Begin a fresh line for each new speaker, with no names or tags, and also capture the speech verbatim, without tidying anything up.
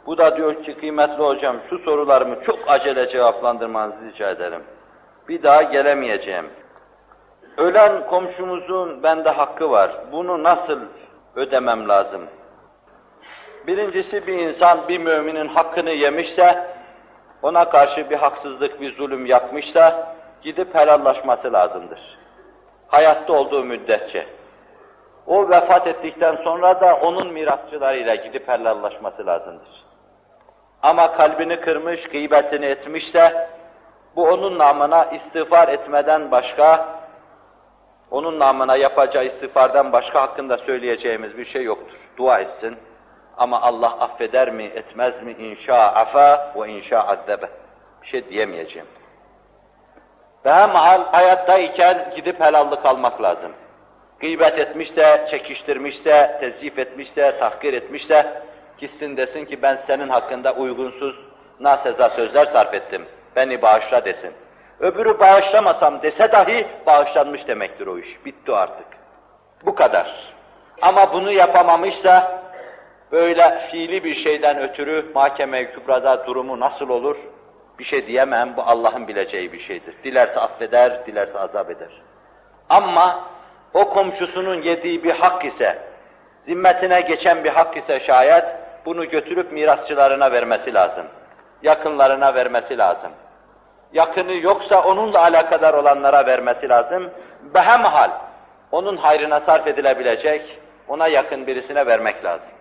Bu da diyor ki kıymetli hocam şu sorularımı çok acele cevaplandırmanızı rica ederim. Bir daha gelemeyeceğim. Ölen komşumuzun bende hakkı var. Bunu nasıl ödemem lazım? Birincisi bir insan bir müminin hakkını yemişse, ona karşı bir haksızlık, bir zulüm yapmışsa gidip helallaşması lazımdır. Hayatta olduğu müddetçe. O vefat ettikten sonra da onun mirasçılarıyla gidip helallaşması lazımdır. Ama kalbini kırmış, gıybetini etmişse, bu onun namına istiğfar etmeden başka, onun namına yapacağı istiğfardan başka hakkında söyleyeceğimiz bir şey yoktur. Dua etsin. Ama Allah affeder mi, etmez mi? İnşa afa ve inşa azzebe. Bir şey diyemeyeceğim. Behemhal hayattayken gidip helallik almak lazım. Gıybet etmişse, çekiştirmişse, tezyif etmişse, tahkir etmişse, gitsin desin ki ben senin hakkında uygunsuz, naseza sözler sarf ettim. Beni bağışla desin. Öbürü bağışlamasam dese dahi bağışlanmış demektir o iş. Bitti artık. Bu kadar. Ama bunu yapamamışsa, böyle fiili bir şeyden ötürü mahkeme-i kübrada durumu nasıl olur? Bir şey diyemem, bu Allah'ın bileceği bir şeydir. Dilerse affeder, dilerse azap eder. Ama o komşusunun yediği bir hak ise, zimmetine geçen bir hak ise şayet, bunu götürüp mirasçılarına vermesi lazım. Yakınlarına vermesi lazım. Yakını yoksa onunla alakadar olanlara vermesi lazım. Behemhal, onun hayrına sarf edilebilecek, ona yakın birisine vermek lazım.